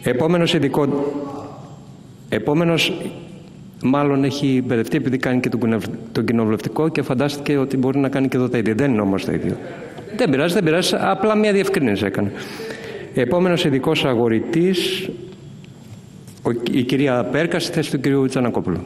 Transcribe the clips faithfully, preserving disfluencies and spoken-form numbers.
Επόμενος ειδικό... Επόμενος μάλλον έχει μπερδευτεί επειδή κάνει και τον κοινοβουλευτικό και φαντάστηκε ότι μπορεί να κάνει και εδώ τα ίδια. Δεν είναι όμως το ίδιο. Δεν πειράζει, δεν πειράζει. Απλά μια διευκρίνηση έκανε. Επόμενος ειδικός αγορητής, η κυρία Πέρκα, στη θέση του κυρίου Τζανακόπουλου.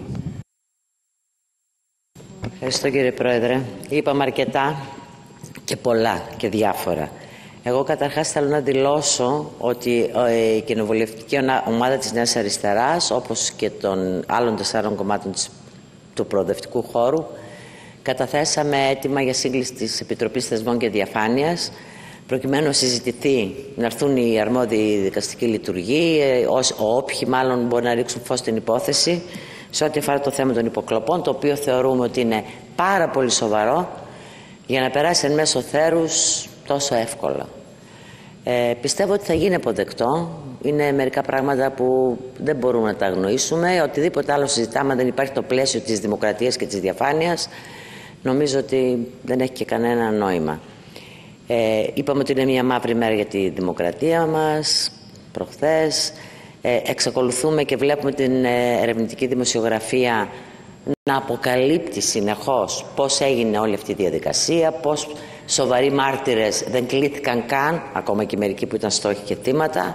Ευχαριστώ κύριε Πρόεδρε. Είπαμε αρκετά και πολλά και διάφορα. Εγώ καταρχάς θέλω να δηλώσω ότι η κοινοβουλευτική ομάδα της Νέας Αριστεράς, όπως και των άλλων τεσσάρων κομμάτων του προοδευτικού χώρου, καταθέσαμε αίτημα για σύγκληση της Επιτροπής Θεσμών και Διαφάνειας, προκειμένου να συζητηθεί, να έρθουν οι αρμόδιοι δικαστικοί λειτουργοί, όποιοι μάλλον μπορεί να ρίξουν φως στην υπόθεση, σε ό,τι αφορά το θέμα των υποκλοπών, το οποίο θεωρούμε ότι είναι πάρα πολύ σοβαρό για να περάσει εν μέσω θέρους τόσο εύκολα. Ε, πιστεύω ότι θα γίνει αποδεκτό. Είναι μερικά πράγματα που δεν μπορούμε να τα αγνοήσουμε. Οτιδήποτε άλλο συζητάμε, δεν υπάρχει το πλαίσιο της δημοκρατίας και της διαφάνειας, νομίζω ότι δεν έχει και κανένα νόημα. Ε, είπαμε ότι είναι μια μαύρη μέρα για τη δημοκρατία μας προχθές. Ε, εξακολουθούμε και βλέπουμε την ε, ερευνητική δημοσιογραφία να αποκαλύπτει συνεχώς πώς έγινε όλη αυτή η διαδικασία, πώς σοβαροί μάρτυρες δεν κλήθηκαν καν, ακόμα και μερικοί που ήταν στόχοι και θύματα,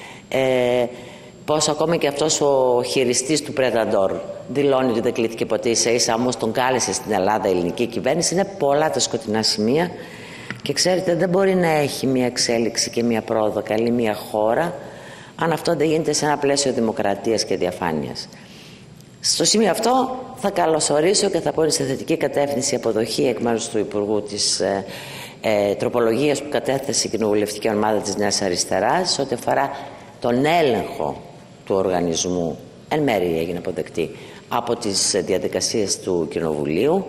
ε, πώς ακόμα και αυτός ο χειριστής του Πρεταντόρ δηλώνει ότι δεν κλήθηκε ποτέ, ίσα ίσα όμως τον κάλεσε στην Ελλάδα η ελληνική κυβέρνηση. Είναι πολλά τα σκοτεινά σημεία και ξέρετε, δεν μπορεί να έχει μια εξέλιξη και μια πρόοδο καλή μια χώρα αν αυτό δεν γίνεται σε ένα πλαίσιο δημοκρατίας και διαφάνειας. Στο σημείο αυτό θα καλωσορίσω και θα πω σε θετική κατεύθυνση αποδοχή εκ μέρους του Υπουργού της ε, ε, τροπολογίας που κατέθεσε η κοινοβουλευτική ομάδα της Νέας Αριστεράς ό,τι αφορά τον έλεγχο του οργανισμού, εν μέρει έγινε αποδεκτή από τις διαδικασίες του Κοινοβουλίου,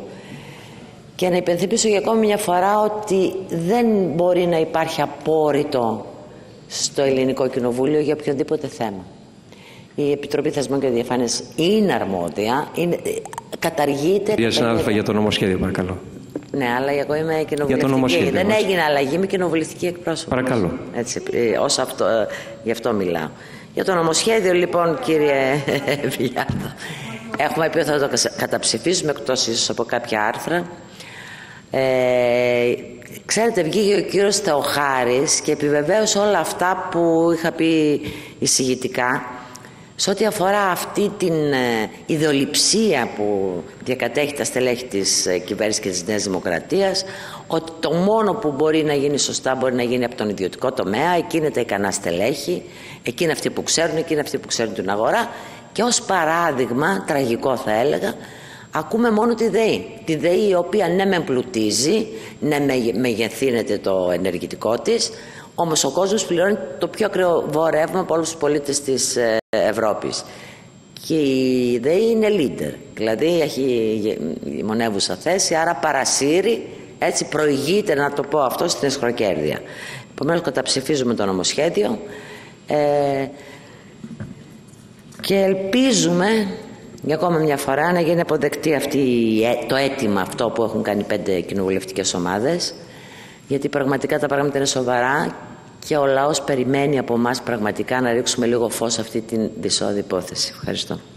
και να υπενθυμίσω για ακόμη μια φορά ότι δεν μπορεί να υπάρχει απόρριτο στο ελληνικό κοινοβούλιο για οποιοδήποτε θέμα. Η Επιτροπή Θεσμών και Διαφάνειας είναι αρμόδια, είναι, καταργείται... Κυρία συνάδελφα, για το νομοσχέδιο, παρακαλώ. Ναι, αλλά εγώ είμαι κοινοβουλευτική. Δεν μας. έγινε αλλαγή, είμαι κοινοβουλευτική εκπρόσωπο. Παρακαλώ. Έτσι, ως αυτό, γι' αυτό μιλάω. Για το νομοσχέδιο, λοιπόν, κύριε Βιάρδο, έχουμε πει ότι θα το καταψηφίσουμε, εκτός ίσως από κάποια άρθρα. Ε, ξέρετε, βγήκε ο κύριος Θεοχάρης και επιβεβαίωσε όλα αυτά που είχα πει εισηγητικά σε ό,τι αφορά αυτή την ε, ιδεολειψία που διακατέχει τα στελέχη της ε, κυβέρνησης και της Νέας Δημοκρατίας, ότι το μόνο που μπορεί να γίνει σωστά μπορεί να γίνει από τον ιδιωτικό τομέα, εκεί είναι τα ικανά στελέχη, εκεί είναι αυτοί που ξέρουν, εκεί είναι αυτοί που ξέρουν την αγορά, και ως παράδειγμα, τραγικό θα έλεγα, ακούμε μόνο τη ΔΕΗ. Τη ΔΕΗ η οποία ναι με πλουτίζει, ναι μεγεθύνεται το ενεργητικό της, όμως ο κόσμος πληρώνει το πιο ακριβό ρεύμα από όλους τους πολίτες της Ευρώπης. Και η ΔΕΗ είναι leader, δηλαδή έχει μονεύουσα θέση, άρα παρασύρει, έτσι προηγείται, να το πω αυτό, στην εσχροκέρδεια. Επομένως καταψηφίζουμε το νομοσχέδιο ε, και ελπίζουμε για ακόμα μια φορά να γίνει αποδεκτή αυτή, το αίτημα αυτό που έχουν κάνει πέντε κοινοβουλευτικές ομάδες, γιατί πραγματικά τα πράγματα είναι σοβαρά και ο λαός περιμένει από εμάς πραγματικά να ρίξουμε λίγο φως σε αυτή την δυσόδη υπόθεση. Ευχαριστώ.